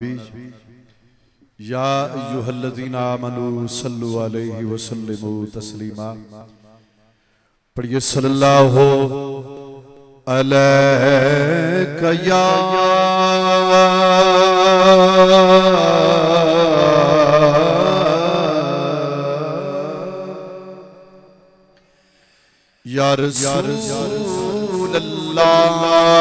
या अय्युहल्लज़ीना आमनू सल्लु अलैहि वसल्लिमू तस्लीमा। पढ़िए सल्लल्लाहु अलैका या रसूलल्लाह।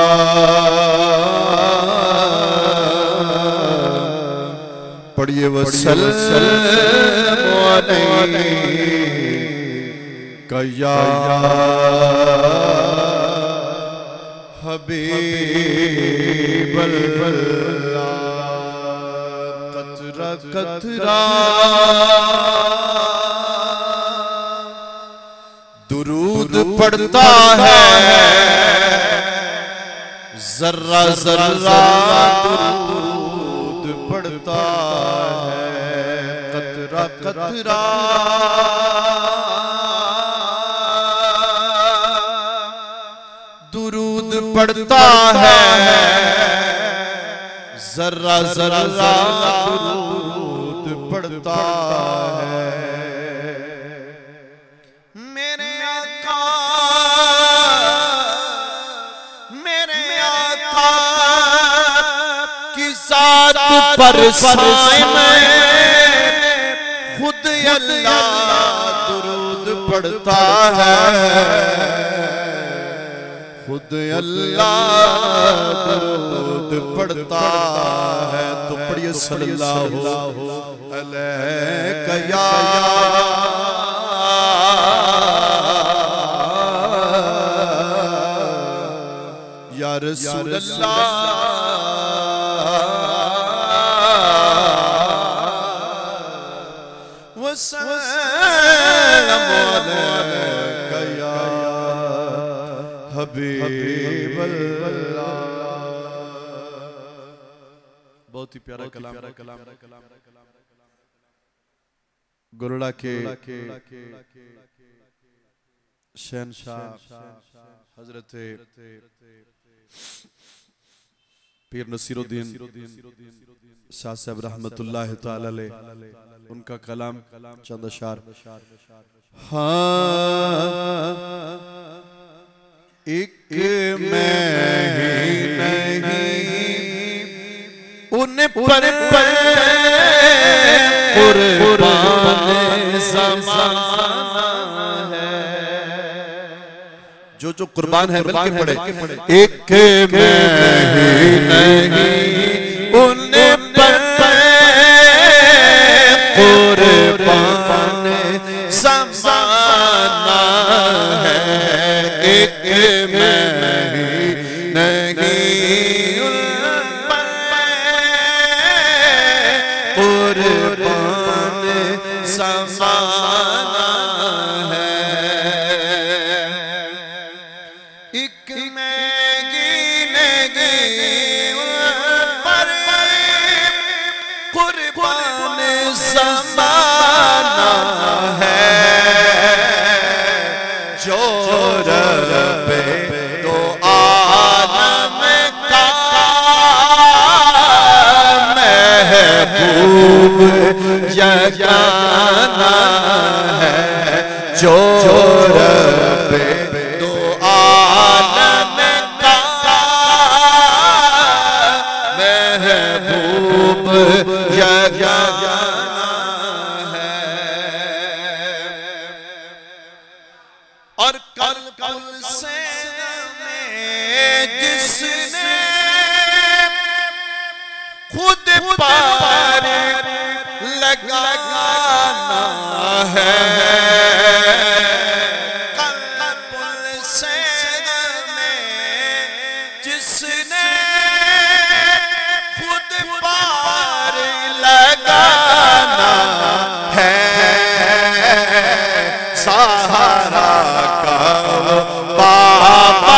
पढ़िए वसल्लम अलैका या हबीबल्लाह। कतरा कतरा दुरूद पढ़ता है, जर्रा जर्रा दुरूद पढ़ता है। कतरा कतरा दुरूद पढ़ता है, जर्रा जर्रा दुरूद पढ़ता है। पर साए में खुद अल्लाह दुरूद पढ़ता है, खुद अल्लाह दुरूद पढ़ता है। तो पढ़िए सल्लल्लाहु अलैका या रसूलल्लाह। वसल्लम अलैका या हबीबल्लाह। बहुत ही प्यारा कलाम गोरड़ा के शहंशाह हजरत पीर नसीरुद्दीन शाह साहब रहमतुल्लाह ताला अलैह, उनका कलाम चंद अशार। हाँ एक मैं ही नहीं उन पर कुर्बान ज़माना है। जो जो कुर्बान है मिलके पढ़े। एक मैं ही नहीं उन पर कुर्बान ज़माना है। एक मैं ही नहीं उन पर कुर्बान ज़माना है। एक मैं नहीं उन पर कुर्बान ज़माना है। जो रब्बे दो आलम का महबूब यगाना है। जो रब्बे दो आलम का महबूब यगाना और कल कल से जिसने खुद पार लगाना है। कल कल से जिसने खुद पार लगाना है। सहारा का बाबा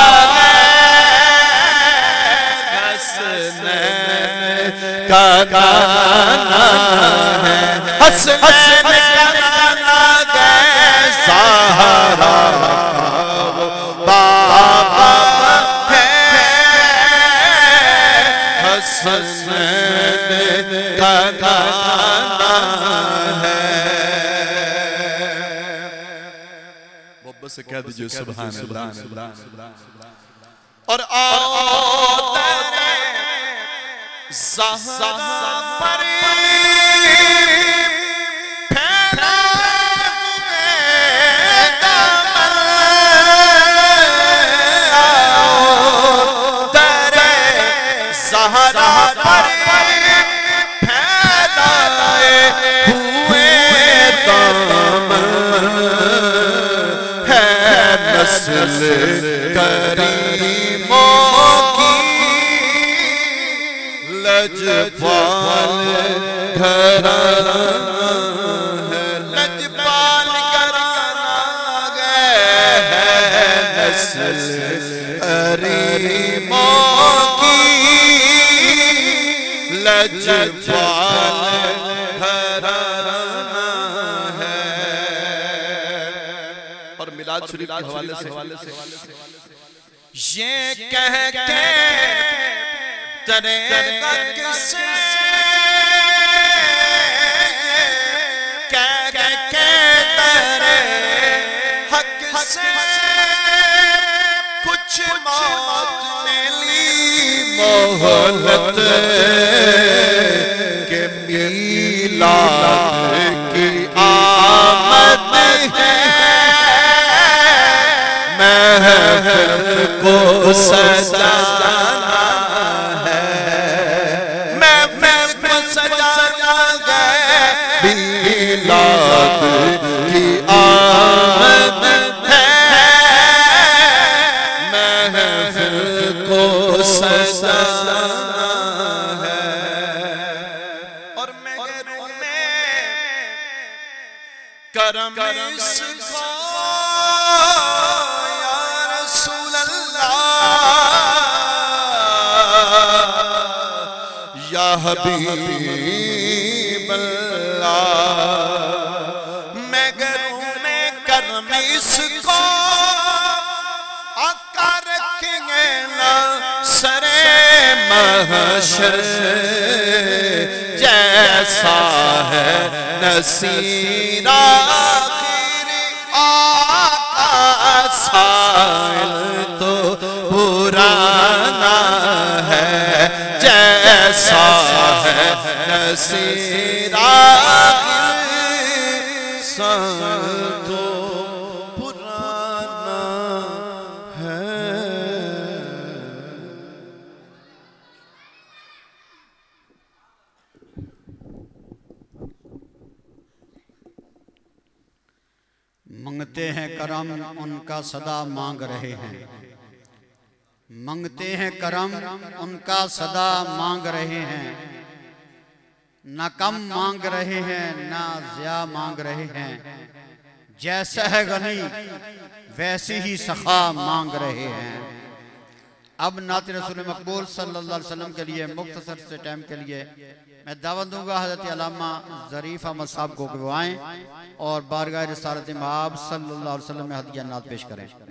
हसनैन का गाना है। हसनैन का गाना है। सहारा का बाबा है हसनैन कराना है। मोहब्बत से कह दीजिए सुभान अल्लाह। और आओ तेरे ज़हरा पर फैला हुए दामन, आओ तेरे ज़हरा पर फैलाए हुए दामन, है नस्ल करीमों की लजपाल घराना है, लजपाल घराना है नस्ल करीमों की लजपाल घराना है। और मिलाद शरीफ के हवाले से ये कह के तेरे हक से, कह के तेरे हक से कुछ मौत ने ली मोहलत के मीलाद की आमद है, महफिल को सजाना है, महफिल को सजाना है, मीलाद की आमद है, महफिल को सजाना है। और मैं करम इसको या हबीब अल्लाह, मैं करूं मैं कर्म इसको आका रखेंगे ना सरे महशर, जैसा है नसीर आखिरी आका साइल तो पुराना है, जैसा है नसीर आखिरी साइल तो पुराना है। मंगते हैं करम उनका सदा मांग रहे हैं, मंगते हैं करम उनका सदा मांग रहे हैं, ना कम मांग रहे हैं ना ज़्या मांग रहे हैं, जैसा है गनी वैसी ही सखा मांग रहे हैं। अब नात रसूल मकबूल सल्लल्लाहु अलैहि वसल्लम के लिए मुख्तसर से टाइम के लिए मैं दावत दूंगा हज़रत अल्लामा ज़रीफ अहमद साहब को बुलाएं और बारगाह रिसालत महब सल्लल्लाहु अलैहि वसल्लम में हदिया नात पेश करें।